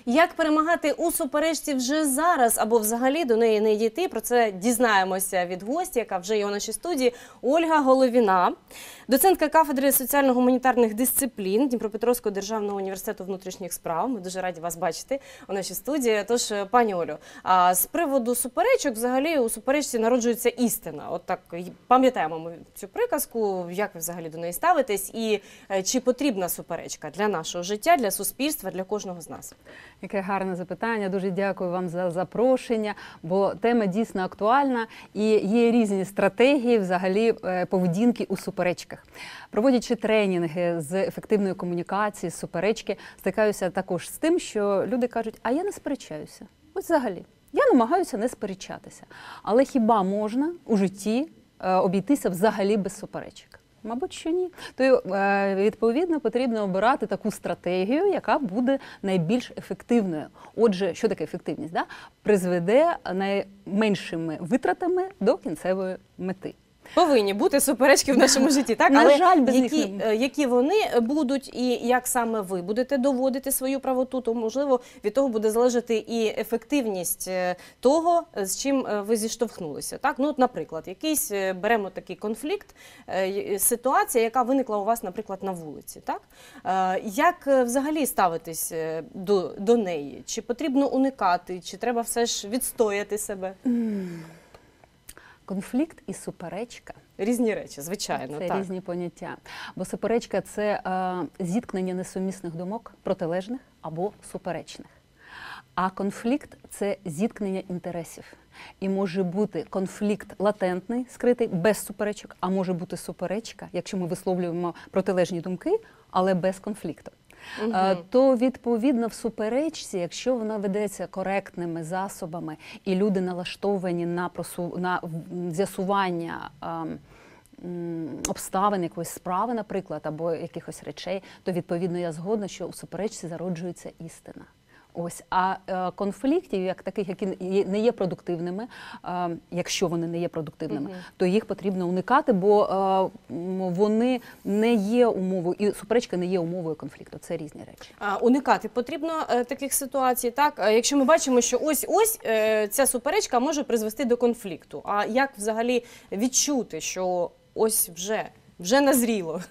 Як перемагати у суперечці вже зараз, або взагалі до неї не дійти? Про це дізнаємося від гостя, яка вже є у нашій студії. Ольга Головіна, доцентка кафедри соціально-гуманітарних дисциплін Дніпропетровського державного університету внутрішніх справ. Ми дуже раді вас бачити у нашій студії. Тож, пані Олю, з приводу суперечок, взагалі у суперечці народжується істина. От так пам'ятаємо ми цю приказку, як ви взагалі до неї ставитесь і чи потрібна суперечка для нашого життя, для суспільства, для кожного з нас? Яке гарне запитання. Дуже дякую вам за запрошення, бо тема дійсно актуальна і є різні стратегії взагалі поведінки у суперечках. Проводячи тренінги з ефективної комунікації, з суперечки, стикаюся також з тим, що люди кажуть, а я не сперечаюся. Ось взагалі. Я намагаюся не сперечатися. Але хіба можна у житті обійтися взагалі без суперечок? Мабуть, що ні. То, відповідно, потрібно обирати таку стратегію, яка буде найбільш ефективною. Отже, що таке ефективність? Да? Призведе найменшими витратами до кінцевої мети. Повинні бути суперечки в нашому житті, так? На Але жаль, без які вони будуть і як саме ви будете доводити свою правоту, то, можливо, від того буде залежати і ефективність того, з чим ви зіштовхнулися. Так? Ну, от, наприклад, якийсь, беремо такий конфлікт, ситуація, яка виникла у вас, наприклад, на вулиці. Так? Як взагалі ставитись до неї? Чи потрібно уникати, чи треба все ж відстояти себе? Конфлікт і суперечка – різні речі, звичайно. Це різні поняття. Бо суперечка – це зіткнення несумісних думок, протилежних або суперечних. А конфлікт – це зіткнення інтересів. І може бути конфлікт латентний, скритий, без суперечок, а може бути суперечка, якщо ми висловлюємо протилежні думки, але без конфлікту. То, відповідно, в суперечці, якщо вона ведеться коректними засобами і люди налаштовані на з'ясування обставин якоїсь справи, наприклад, або якихось речей, то, відповідно, я згодна, що у суперечці зароджується істина. Ось, а конфліктів, як таких, які не є продуктивними, якщо вони не є продуктивними, то їх потрібно уникати, бо вони не є умовою, і суперечка не є умовою конфлікту. Це різні речі. Уникати потрібно таких ситуацій, так? Якщо ми бачимо, що ось ця суперечка може призвести до конфлікту. А як взагалі відчути, що ось вже назріло?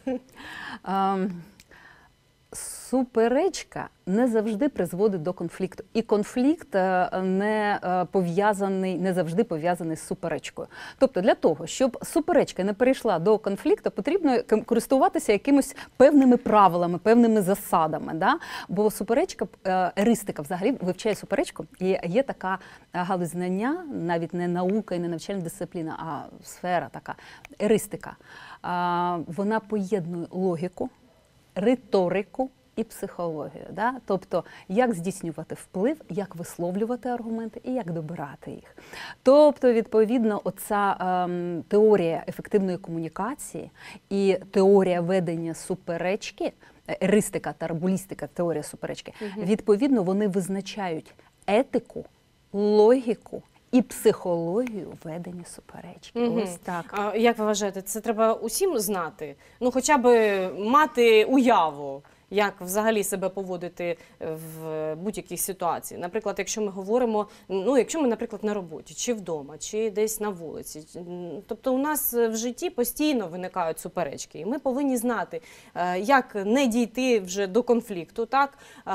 Суперечка не завжди призводить до конфлікту. І конфлікт не завжди пов'язаний з суперечкою. Тобто для того, щоб суперечка не перейшла до конфлікту, потрібно користуватися якимось певними правилами, певними засадами. Да? Бо суперечка, еристика взагалі вивчає суперечку, і є така галузь знання, навіть не наука і не навчальна дисципліна, а сфера така, еристика. Вона поєднує логіку, риторику і психологію. Да? Тобто, як здійснювати вплив, як висловлювати аргументи і як добирати їх. Тобто, відповідно, оця теорія ефективної комунікації і теорія ведення суперечки, еристика та арбулістика, теорія суперечки, відповідно, вони визначають етику, логіку і психологію ведення суперечки. Ось так. Як ви вважаєте, це треба усім знати? Ну, хоча б мати уяву, як взагалі себе поводити в будь-якій ситуації. Наприклад, якщо ми говоримо, якщо ми, наприклад, на роботі, чи вдома, чи десь на вулиці. Тобто у нас в житті постійно виникають суперечки. І ми повинні знати, як не дійти вже до конфлікту, так?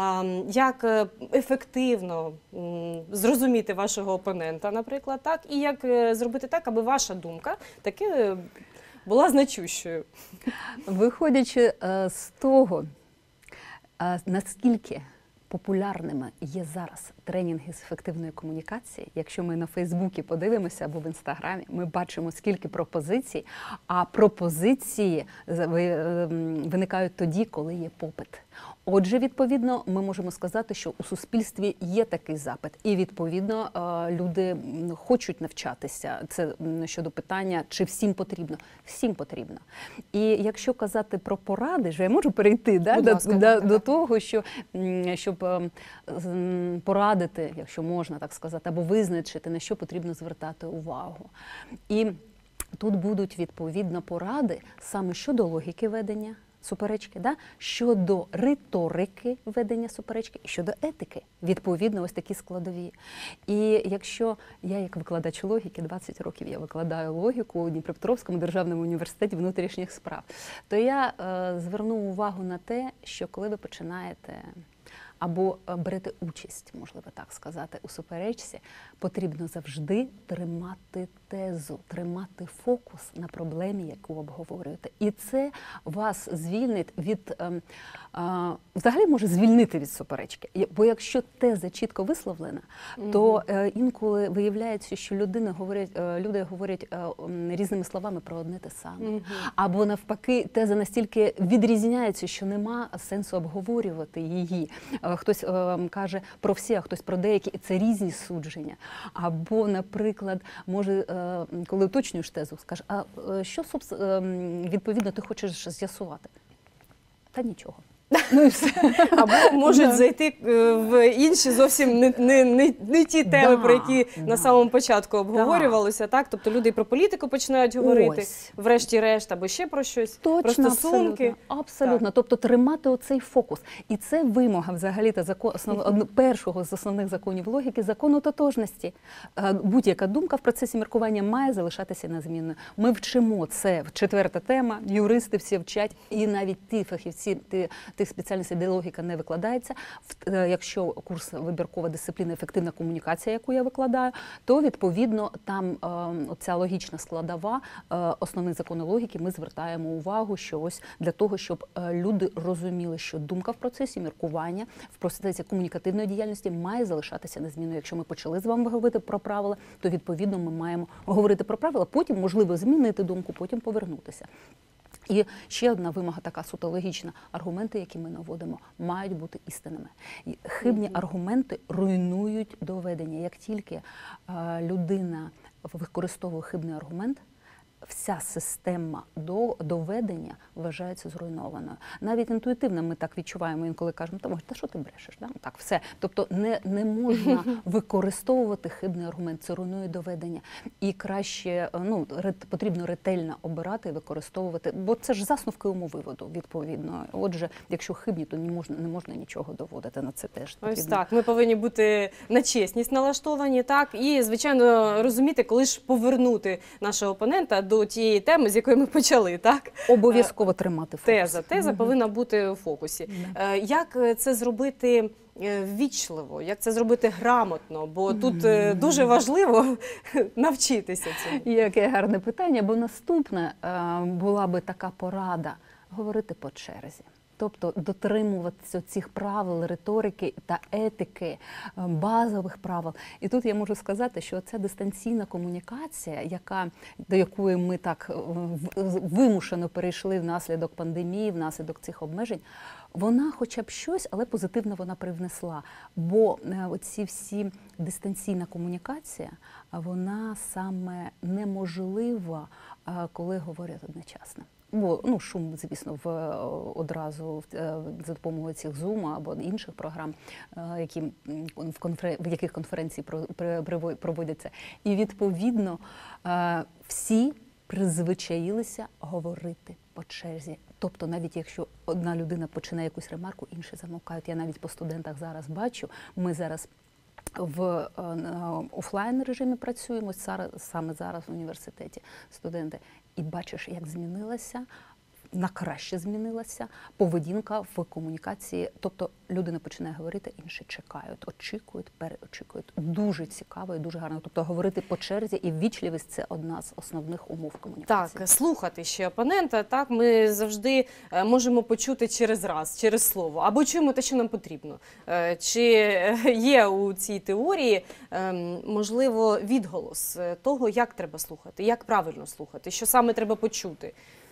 Як ефективно зрозуміти вашого опонента, наприклад, так? І як зробити так, аби ваша думка таки була значущою. Виходячи з того, наскільки популярними є зараз тренінги з ефективної комунікації, якщо ми на Фейсбуці подивимося або в Інстаграмі, ми бачимо, скільки пропозицій, а пропозиції виникають тоді, коли є попит. Отже, відповідно, ми можемо сказати, що у суспільстві є такий запит. І, відповідно, люди хочуть навчатися. Це щодо питання, чи всім потрібно. Всім потрібно. І якщо казати про поради, вже я можу перейти до того, щоб порадити, якщо можна так сказати, або визначити, на що потрібно звертати увагу. І тут будуть, відповідно, поради саме щодо логіки ведення суперечки, да? Щодо риторики ведення суперечки і щодо етики. Відповідно, ось такі складові. І якщо я, як викладач логіки, 20 років я викладаю логіку у Дніпропетровському державному університеті внутрішніх справ, то я зверну увагу на те, що коли ви починаєте або берете участь, можливо так сказати, у суперечці, потрібно завжди тримати тезу, тримати фокус на проблемі, яку обговорюєте. І це вас звільнить від, взагалі може звільнити від суперечки. Бо якщо теза чітко висловлена, то інколи виявляється, що люди говорять різними словами про одне те саме. Або навпаки, теза настільки відрізняється, що нема сенсу обговорювати її. Хтось каже про всі, а хтось про деякі, і це різні судження. Або, наприклад, може, коли уточнюєш тезу, скажеш, а що, відповідно, ти хочеш з'ясувати? Та нічого. Ну і все. Або можуть зайти в інші зовсім не ті теми, про які на самому початку обговорювалося, так? Тобто люди і про політику починають говорити, врешті-решт, або ще про щось, про стосунки. Абсолютно. Тобто тримати оцей фокус. І це вимога взагалі-то першого з основних законів логіки – закону тотожності. Будь-яка думка в процесі міркування має залишатися незмінною. Ми вчимо це, четверта тема, юристи всі вчать, і навіть ті фахівці, тих спеціальностей, де логіка не викладається, якщо курс вибіркова дисципліна ефективна комунікація, яку я викладаю, то відповідно там оця логічна складова, основний закон логіки, ми звертаємо увагу, що ось для того, щоб люди розуміли, що думка в процесі міркування, в процесі комунікативної діяльності має залишатися незмінною. Якщо ми почали з вами говорити про правила, то відповідно ми маємо говорити про правила, потім можливо змінити думку, потім повернутися. І ще одна вимога така суто логічна. Аргументи, які ми наводимо, мають бути істинними. І хибні аргументи руйнують доведення. Як тільки людина використовує хибний аргумент, вся система доведення вважається зруйнованою. Навіть інтуїтивно ми так відчуваємо, інколи кажемо, та що ти брешеш? Да? Так, все. Тобто не можна використовувати хибний аргумент, це руйнує доведення. І краще, потрібно ретельно обирати і використовувати, бо це ж засновки умовиводу, відповідно. Отже, якщо хибні, то не можна нічого доводити, на це теж потрібно. Ось так, ми повинні бути на чесність налаштовані, так, і, звичайно, розуміти, коли ж повернути нашого опонента до тієї теми, з якої ми почали, так? Обов'язково тримати фокус. Теза повинна бути у фокусі. Як це зробити ввічливо, як це зробити грамотно? Бо тут дуже важливо навчитися цьому. Яке гарне питання, бо наступне була би така порада – говорити по черзі. Тобто дотримуватися цих правил, риторики та етики, базових правил. І тут я можу сказати, що ця дистанційна комунікація, до якої ми так вимушено перейшли внаслідок пандемії, внаслідок цих обмежень, вона хоча б щось, але позитивно вона привнесла. Бо оці всі дистанційна комунікація, вона саме неможлива, коли говорять одночасно. Бо шум, звісно, одразу за допомогою цих Zoom або інших програм, в яких конференції проводяться. І, відповідно, всі призвичаїлися говорити по черзі. Тобто, навіть якщо одна людина починає якусь ремарку, інші замовкають. Я навіть по студентах зараз бачу, ми зараз в офлайн режимі працюємо, саме зараз в університеті студенти. І бачиш, як змінилася, на краще змінилася поведінка в комунікації. Тобто людина починає говорити, інші чекають, очікують, переочікують. Дуже цікаво і дуже гарно. Тобто говорити по черзі і ввічливість – це одна з основних умов комунікації. Так, слухати ще опонента, так, ми завжди можемо почути через раз, через слово, або чуємо те, що нам потрібно. Чи є у цій теорії, можливо, відголос того, як треба слухати, як правильно слухати, що саме треба почути?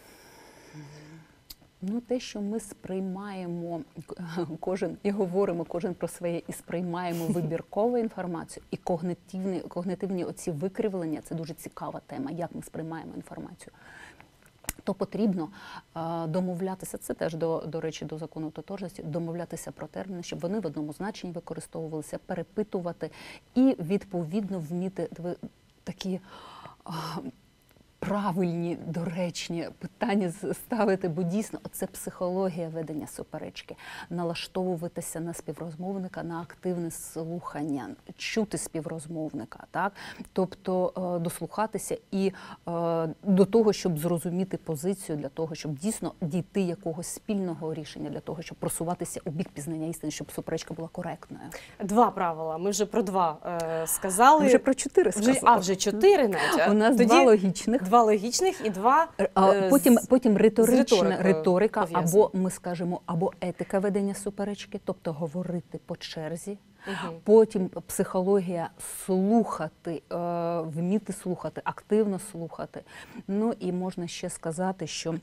Те, що ми сприймаємо кожен і говоримо кожен про своє, і сприймаємо вибіркову інформацію, і когнитивні оці викривлення – це дуже цікава тема, як ми сприймаємо інформацію. То потрібно домовлятися, це теж, до речі, до закону тотожності, домовлятися про терміни, щоб вони в одному значенні використовувалися, перепитувати і, відповідно, вміти такі правильні, доречні питання ставити, бо дійсно це психологія ведення суперечки. Налаштовуватися на співрозмовника, на активне слухання, чути співрозмовника, так? Тобто дослухатися і до того, щоб зрозуміти позицію, для того, щоб дійсно дійти якогось спільного рішення, для того, щоб просуватися у бік пізнання істини, щоб суперечка була коректною. 2 правила. Ми вже про 2 сказали. Ми вже про 4 сказали. Вже 4 навіть. У нас Тоді 2 логічних. 2 логічних і 2 Потім риторична риторика, пов'язані. або ми скажемо, або етика ведення суперечки, тобто говорити по черзі. Потім психологія слухати, вміти слухати, активно слухати. Ну і можна ще сказати, що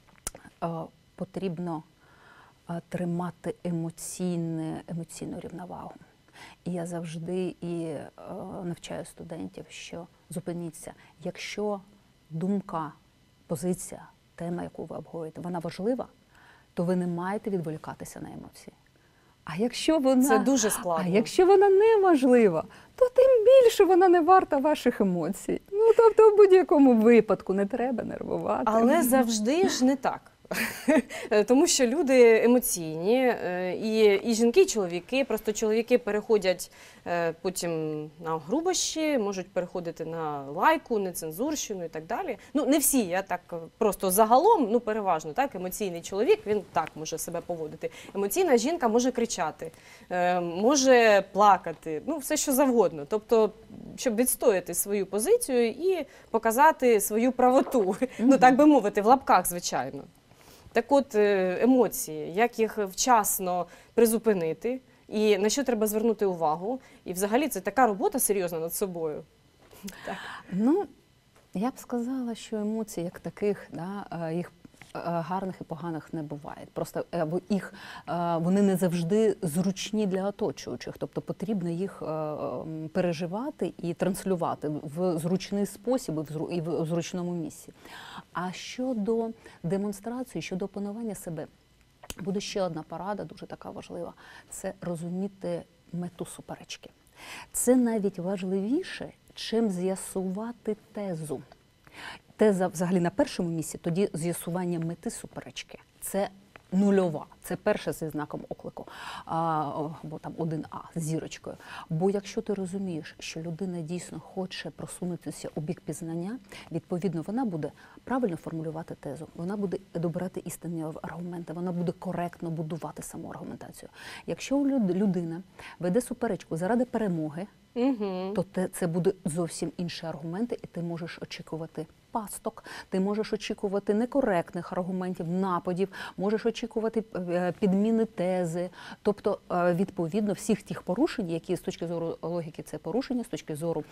потрібно тримати емоційну рівновагу. І я завжди навчаю студентів, що зупиніться, якщо думка, позиція, тема, яку ви обговорюєте, вона важлива, то ви не маєте відволікатися на емоції. А якщо вона, Це дуже складно. А якщо вона не важлива, то тим більше вона не варта ваших емоцій. Ну, тобто в будь-якому випадку не треба нервувати. Але завжди ж не так. Тому що люди емоційні, і жінки, і чоловіки. Просто чоловіки переходять потім на грубощі, можуть переходити на лайку, нецензурщину і так далі. Ну, не всі, я так просто загалом, ну, переважно, так, емоційний чоловік, він так може себе поводити. Емоційна жінка може кричати, може плакати, ну, все що завгодно. Тобто, щоб відстояти свою позицію і показати свою правоту, ну, так би мовити, в лапках, звичайно. Так от, емоції, як їх вчасно призупинити, і на що треба звернути увагу. І взагалі це така робота серйозна над собою. Так. Ну, я б сказала, що емоцій як таких, їх гарних і поганих не буває. Просто вони не завжди зручні для оточуючих. Тобто потрібно їх переживати і транслювати в зручний спосіб і в зручному місці. А щодо демонстрації, щодо опанування себе, буде ще одна порада, дуже така важлива. Це розуміти мету суперечки. Це навіть важливіше, чим з'ясувати тезу. Теза взагалі на першому місці, тоді з'ясування мети суперечки. Це нульова, це перше зі знаком оклику, або там 1А з зірочкою. Бо якщо ти розумієш, що людина дійсно хоче просунутися у бік пізнання, відповідно, вона буде правильно формулювати тезу, вона буде добирати істинні аргументи, вона буде коректно будувати саму аргументацію. Якщо людина веде суперечку заради перемоги, то це буде зовсім інші аргументи, і ти можеш очікувати пасток, ти можеш очікувати некоректних аргументів, нападів, можеш очікувати підміни тези. Тобто, відповідно, всіх тих порушень, які з точки зору логіки це порушення, з точки зору,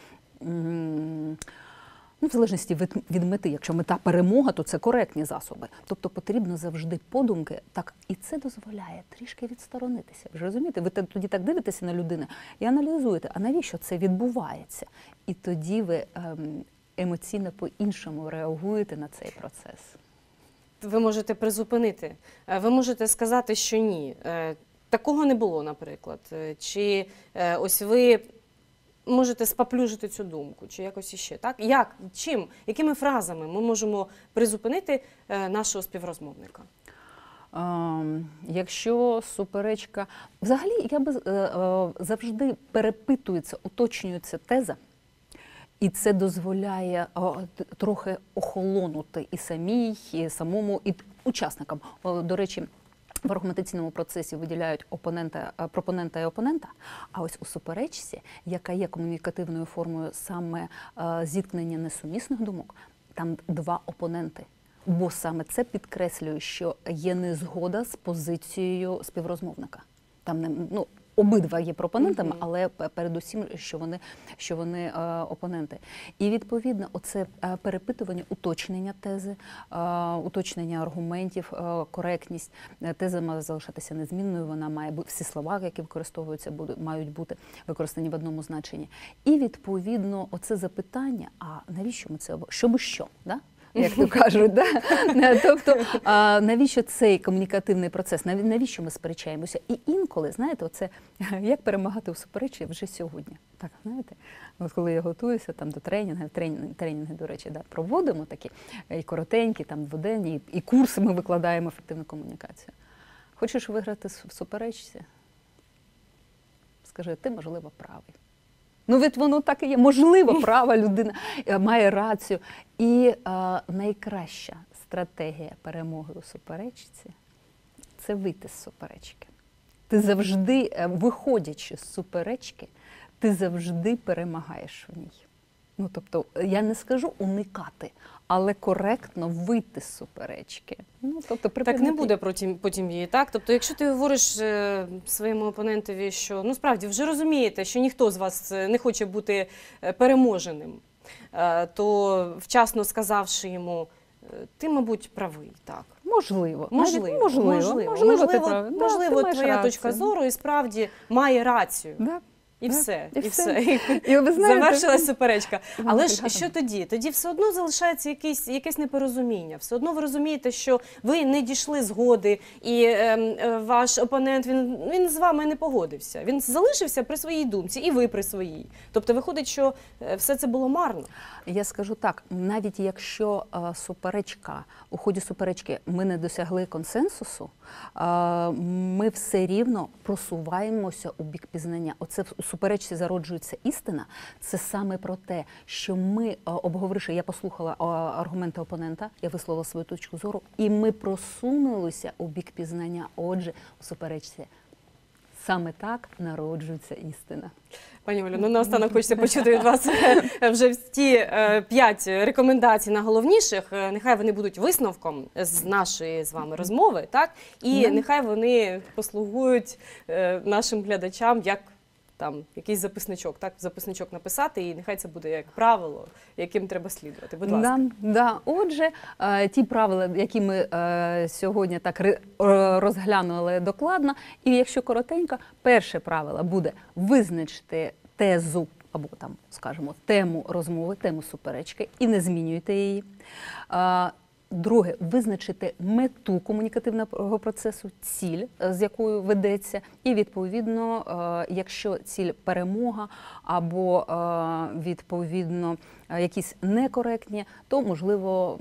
в залежності від мети, якщо мета перемога, то це коректні засоби. Тобто потрібно завжди подумки, так, і це дозволяє трішки відсторонитися. Ви ж розумієте, ви тоді так дивитеся на людину і аналізуєте, а навіщо це відбувається? І тоді ви емоційно по-іншому реагуєте на цей процес. Ви можете призупинити, ви можете сказати, що ні. Такого не було, наприклад. Чи ось ви можете спаплюжити цю думку, чи якось іще, так? Як, чим, якими фразами ми можемо призупинити нашого співрозмовника? Якщо суперечка... Взагалі, я би завжди перепитується, уточнюється теза, і це дозволяє трохи охолонути і самій, і самому, і учасникам. До речі, в аргументаційному процесі виділяють пропонента і опонента, а ось у суперечці, яка є комунікативною формою саме зіткнення несумісних думок, там 2 опоненти. Бо саме це підкреслює, що є незгода з позицією співрозмовника. Там обидва є пропонентами, але передусім, що вони опоненти. І відповідно, оце перепитування, уточнення тези, уточнення аргументів, коректність. Теза має залишатися незмінною, вона має бути, всі слова, які використовуються, мають бути використані в одному значенні. І відповідно, оце запитання, а навіщо ми це, щоб що, да? як то кажуть. Да? Тобто, навіщо цей комунікативний процес, навіщо ми сперечаємося? І інколи, знаєте, оце як перемагати у суперечі вже сьогодні. Так, знаєте, от коли я готуюся там до тренінгів, тренінги, до речі, да, проводимо такі, і коротенькі, там дводенні, і курси ми викладаємо ефективну комунікацію. Хочеш виграти в суперечці? Скажи, ти, можливо, правий. Ну, від воно так і є. Можливо, права людина має рацію. І найкраща стратегія перемоги у суперечці – це вийти з суперечки. Ти завжди, виходячи з суперечки, ти завжди перемагаєш в ній. Ну, тобто, я не скажу уникати, але коректно вийти з суперечки. Ну, тобто, так не буде потім її, так? Тобто, якщо ти говориш своєму опонентові, що, ну, справді, вже розумієте, що ніхто з вас не хоче бути переможеним, то вчасно сказавши йому, ти, мабуть, правий, так. Можливо, твоя точка зору і справді має рацію. Да. І все, і все. І ви знаєте, завершилась суперечка. Але ж що тоді? Тоді все одно залишається якесь непорозуміння. Все одно ви розумієте, що ви не дійшли згоди, і ваш опонент, він з вами не погодився. Він залишився при своїй думці, і ви при своїй. Тобто виходить, що все це було марно. Я скажу так, навіть якщо у ході суперечки ми не досягли консенсусу, ми все рівно просуваємося у бік пізнання. Оце у суперечці зароджується істина. Це саме про те, що ми, обговоривши, я послухала аргументи опонента, я висловила свою точку зору, і ми просунулися у бік пізнання. Отже, у суперечці саме так народжується істина. Пані Олю, ну наостанок хочеться почути від вас вже ті 5 рекомендацій найголовніших. Нехай вони будуть висновком з нашої з вами розмови, так? І нехай вони послугують нашим глядачам як там якийсь записничок, так? Записничок написати, і нехай це буде як правило, яким треба слідувати. Будь ласка. Да. Отже, ті правила, які ми сьогодні так розглянули докладно, і якщо коротенько, перше правило буде визначити тезу або там, скажімо, тему розмови, тему суперечки і не змінюйте її. Друге, визначити мету комунікативного процесу, ціль, з якою ведеться, і відповідно, якщо ціль перемога або відповідно якісь некоректні, то можливо,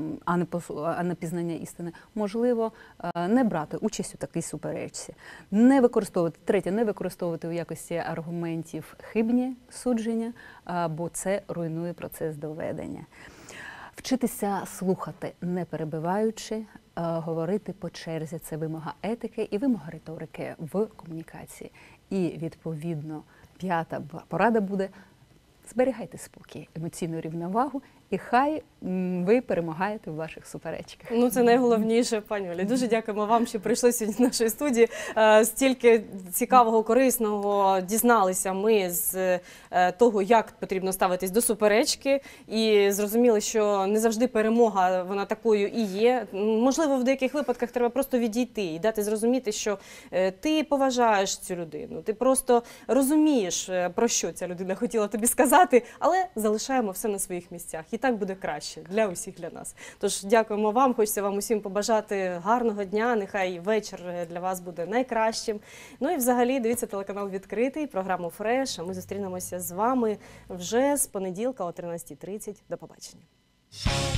а не пізнання істини, можливо, не брати участь у такій суперечці. Не використовувати у якості аргументів хибні судження, бо це руйнує процес доведення. Вчитися слухати, не перебиваючи, говорити по черзі – це вимога етики і вимога риторики в комунікації. І, відповідно, 5-та порада буде – зберігайте спокій, емоційну рівновагу, і хай ви перемагаєте в ваших суперечках. Ну, це найголовніше, пані Олі. Дуже дякуємо вам, що прийшли сьогодні до нашої студії. Стільки цікавого, корисного дізналися ми з того, як потрібно ставитись до суперечки. І зрозуміли, що не завжди перемога, вона такою і є. Можливо, в деяких випадках треба просто відійти і дати зрозуміти, що ти поважаєш цю людину, ти просто розумієш, про що ця людина хотіла тобі сказати, але залишаємо все на своїх місцях. І так буде краще для усіх, для нас. Тож дякуємо вам, хочеться вам усім побажати гарного дня, нехай вечір для вас буде найкращим. Ну і взагалі дивіться телеканал «Відкритий», програму «Фреш», а ми зустрінемося з вами вже з понеділка о 13:30. До побачення.